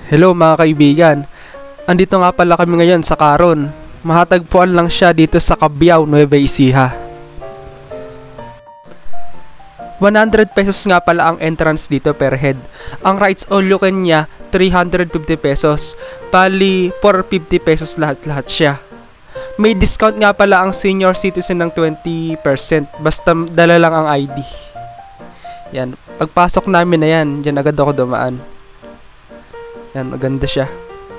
Hello mga kaibigan, andito nga pala kami ngayon sa Carron. Mahatagpuan lang siya dito sa Cabiao, Nueva, Ecija. 100 pesos nga pala ang entrance dito per head. Ang rides all you can niya 350 pesos. Bali 450 pesos lahat-lahat siya. May discount nga pala ang senior citizen ng 20%, basta dala lang ang ID. Yan, pagpasok namin na yan, dyan agad ako dumaan. Yan, maganda siya.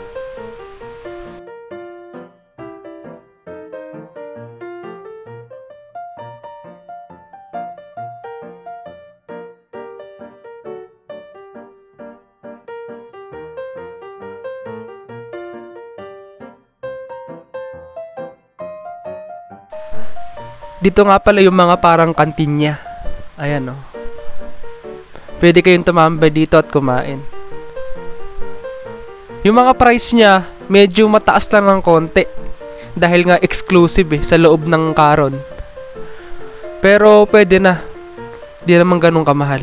Dito nga pala yung mga parang kantin niya. Ayan, oh. Pwede kayong tumambay dito at kumain. Yung mga price niya, medyo mataas lang ng konti. Dahil nga exclusive sa loob ng Carron. Pero pwede na. Di naman ganun kamahal.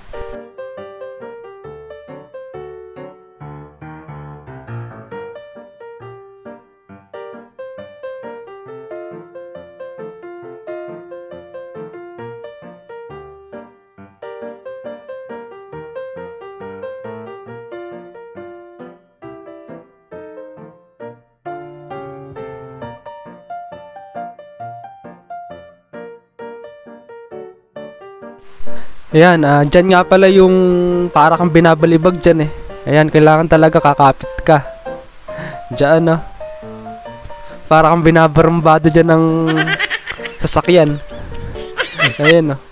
Ayan, dyan nga pala yung para kang binabalibag dyan eh. Ayan, kailangan talaga kakapit ka. Dyan, no? Para kang binabarambado dyan ng sasakyan. Ayan, no?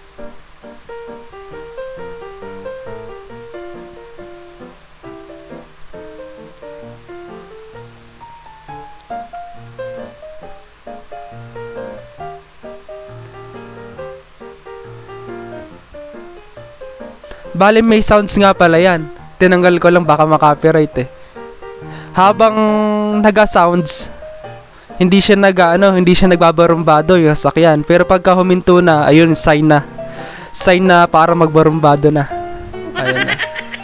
Bale may sounds nga pala yan. Tinanggal ko lang baka makopyright eh. Habang naga-sounds, hindi siya nagbabarumbado yung sasakyan. Pero pagka huminto na, ayun, sign na para magbarumbado na. Ayun na.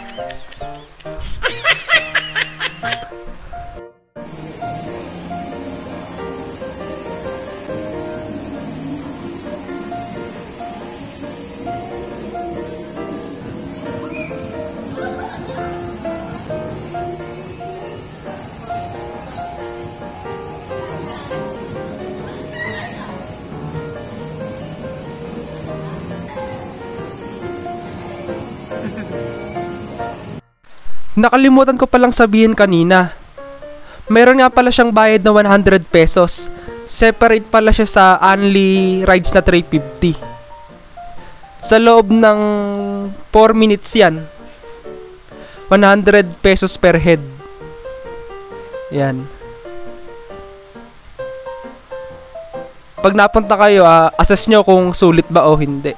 Nakalimutan ko palang sabihin kanina. Meron nga pala siyang bayad na 100 pesos. Separate pala siya sa only rides na 350. Sa loob ng 4 minutes yan. 100 pesos per head. Yan. Pag napunta kayo, assess nyo kung sulit ba o hindi.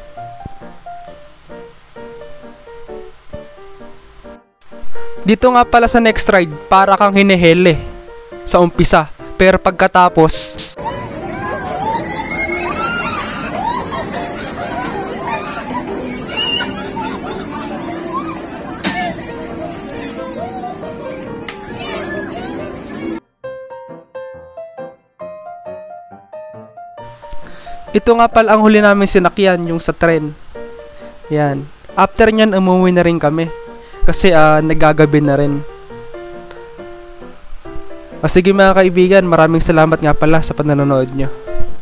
Dito nga pala sa next ride, para kang hinihele sa umpisa. Pero pagkatapos, ito nga pala ang huli namin sinakyan, yung sa tren. Yan. After nyan, umuwi na rin kami. Kasi nagagabi na rin. Sige mga kaibigan, maraming salamat nga pala sa panonood nyo.